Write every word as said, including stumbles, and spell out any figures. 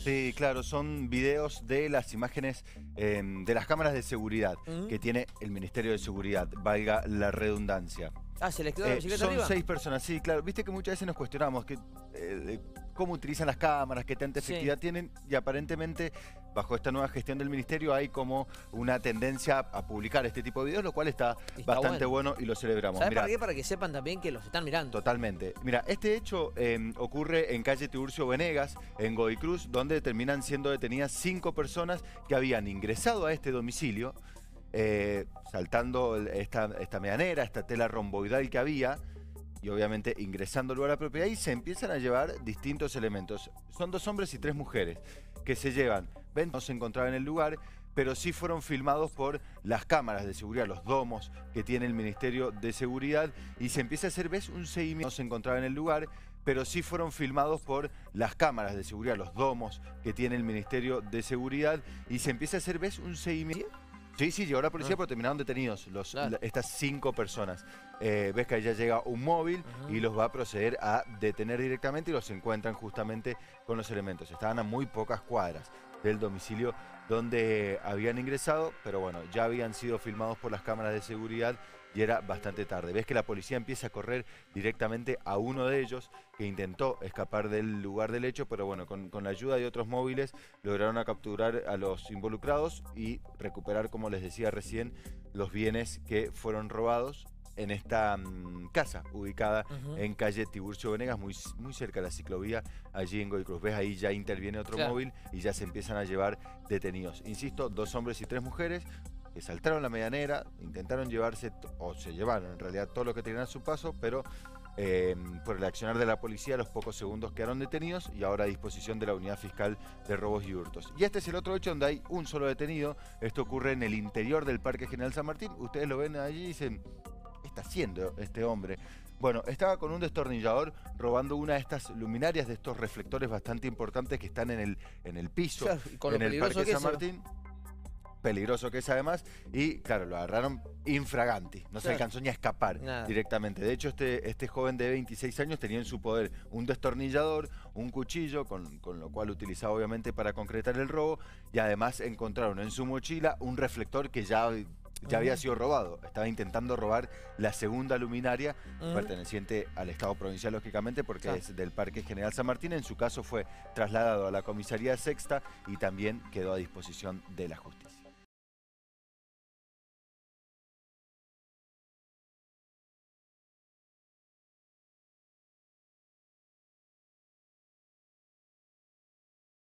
Sí, claro, son videos de las imágenes eh, de las cámaras de seguridad Ujú. que tiene el Ministerio de Seguridad, valga la redundancia. Ah, ¿se les quedó la Eh, bicicleta son arriba? seis personas, sí, claro. Viste que muchas veces nos cuestionamos que, eh, de cómo utilizan las cámaras, qué tanta Sí. efectividad tienen, y aparentemente bajo esta nueva gestión del ministerio hay como una tendencia a publicar este tipo de videos, lo cual está, Está bastante bueno. bueno. Y lo celebramos. ¿Sabes Mirá, para qué? Para que sepan también que los están mirando. totalmente. Mira, este hecho eh, ocurre en calle Tiburcio Venegas, en Godoy Cruz, donde terminan siendo detenidas cinco personas que habían ingresado a este domicilio, eh, saltando esta, esta medianera, esta tela romboidal que había, y obviamente ingresando al lugar de la propiedad, y se empiezan a llevar distintos elementos. Son dos hombres y tres mujeres que se llevan. Ven, no se encontraba en el lugar, pero sí fueron filmados por las cámaras de seguridad, los domos que tiene el Ministerio de Seguridad, y se empieza a hacer, ¿ves? Un seguimiento. No se encontraba en el lugar, pero sí fueron filmados por las cámaras de seguridad, los domos que tiene el Ministerio de Seguridad, y se empieza a hacer, ¿ves? Un seguimiento. Sí, sí, llegó la policía, Ah. pero terminaron detenidos los, Claro. la- estas cinco personas. Eh, ves que ahí ya llega un móvil Ajá. y los va a proceder a detener directamente, y los encuentran justamente con los elementos. Estaban a muy pocas cuadras del domicilio donde habían ingresado, pero bueno, ya habían sido filmados por las cámaras de seguridad y era bastante tarde. Ves que la policía empieza a correr directamente a uno de ellos que intentó escapar del lugar del hecho, pero bueno, con, con la ayuda de otros móviles lograron a capturar a los involucrados y recuperar, como les decía recién, los bienes que fueron robados en esta mmm, casa ubicada Ujú. en calle Tiburcio Venegas, muy, muy cerca de la ciclovía, allí en Godoy Cruz. ¿Ves? Ahí ya interviene otro Claro. móvil y ya se empiezan a llevar detenidos. Insisto, dos hombres y tres mujeres que saltaron la medianera, intentaron llevarse, o se llevaron en realidad todo lo que tenían a su paso, pero eh, por el accionar de la policía, a los pocos segundos quedaron detenidos y ahora a disposición de la Unidad Fiscal de Robos y Hurtos. Y este es el otro hecho donde hay un solo detenido. Esto ocurre en el interior del Parque General San Martín. Ustedes lo ven allí y dicen, ¿qué está haciendo este hombre? Bueno, estaba con un destornillador robando una de estas luminarias, de estos reflectores bastante importantes que están en el, en el piso, Claro, y con lo en el peligroso Parque que San es, Martín. Peligroso que es además, y claro, lo agarraron infraganti, no se Claro. alcanzó ni a escapar Nada. directamente. De hecho, este, este joven de veintiséis años tenía en su poder un destornillador, un cuchillo, con, con lo cual utilizaba obviamente para concretar el robo, y además encontraron en su mochila un reflector que ya, ya había sido robado. Estaba intentando robar la segunda luminaria, Ujú. perteneciente al Estado provincial, lógicamente, porque Claro. es del Parque General San Martín. En su caso fue trasladado a la comisaría sexta y también quedó a disposición de la justicia.